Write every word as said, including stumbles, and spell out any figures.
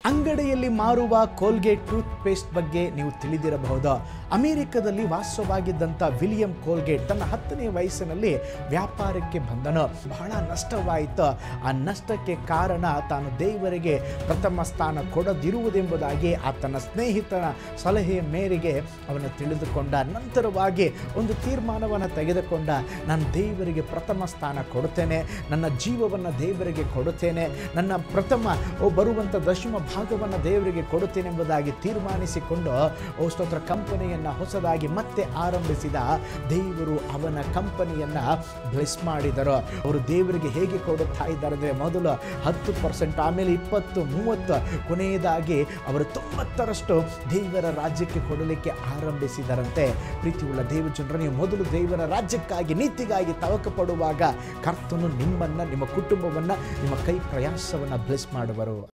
ಅಂಗಡಿಯಲ್ಲಿ ಮಾರುವ Colgate tooth paste ಬಗ್ಗೆ ನೀವು ತಿಳಿದಿರಬಹುದು. ಅಮೆರಿಕದಲ್ಲಿ ವಾಸವಾಗಿದ್ದಂಥ ವಿಲಿಯಂ ಕೋಲ್ಗೇಟ್ ತನ್ನ ಹತ್ತನೇ ವಯಸ್ಸಿನಲ್ಲಿ ವ್ಯಾಪಾರಕ್ಕೆ ಬಂದನು. ಬಹಳ ನಷ್ಟವಾಯಿತು. ಆ ನಷ್ಟಕ್ಕೆ ಕಾರಣ ತಾನು ದೇವರಿಗೆ ಪ್ರಥಮ ಸ್ಥಾನ ಕೊಡದಿರುವುದೆಂಬುದಾಗಿ ಆತನ ಸ್ನೇಹಿತನ ಸಲಹೆಯ ಮೇರೆಗೆ ಅವನು ತಿಳಿದುಕೊಂಡ. ನಂತರವಾಗಿ ಒಂದು ತೀರ್ಮಾನವನ್ನು ತೆಗೆದುಕೊಂಡ. ನಾನು ದೇವರಿಗೆ ಪ್ರಥಮ ಸ್ಥಾನ ಕೊಡುತ್ತೇನೆ, ನನ್ನ ಜೀವವನ್ನು ದೇವರಿಗೆ ಕೊಡುತ್ತೇನೆ, ನನ್ನ ಪ್ರಥಮ ಬರುವಂಥ ದಶಮ ಭಾಗವನ್ನು ದೇವರಿಗೆ ಕೊಡುತ್ತೇನೆ ಎಂಬುದಾಗಿ ತೀರ್ಮಾನಿಸಿಕೊಂಡು ಓ ಸ್ತೋತ್ರ ಕಂಪನಿಯನ್ನು ಹೊಸದಾಗಿ ಮತ್ತೆ ಆರಂಭಿಸಿದ. ದೇವರು ಅವನ ಕಂಪನಿಯನ್ನು ಬ್ಲೆಸ್ ಮಾಡಿದರು. ಅವರು ದೇವರಿಗೆ ಹೇಗೆ ಕೊಡುತ್ತಾ ಇದ್ದಾರೆ ಅಂದರೆ ಮೊದಲು ಹತ್ತು ಪರ್ಸೆಂಟ್, ಆಮೇಲೆ ಇಪ್ಪತ್ತು, ಮೂವತ್ತು, ಕೊನೆಯದಾಗಿ ಅವರು ತೊಂಬತ್ತರಷ್ಟು ದೇವರ ರಾಜ್ಯಕ್ಕೆ ಕೊಡಲಿಕ್ಕೆ ಆರಂಭಿಸಿದರಂತೆ. ಪ್ರೀತಿಯುಳ್ಳ ದೇವಜನರು, ನೀವು ಮೊದಲು ದೇವರ ರಾಜ್ಯಕ್ಕಾಗಿ ನೀತಿಗಾಗಿ ತವಕ ಪಡುವಾಗ ಕರ್ತನು ನಿಮ್ಮನ್ನು, ನಿಮ್ಮ ಕುಟುಂಬವನ್ನು, ನಿಮ್ಮ ಕೈ ಪ್ರಯಾಸವನ್ನು ಬ್ಲೆಸ್ ಮಾಡುವರು.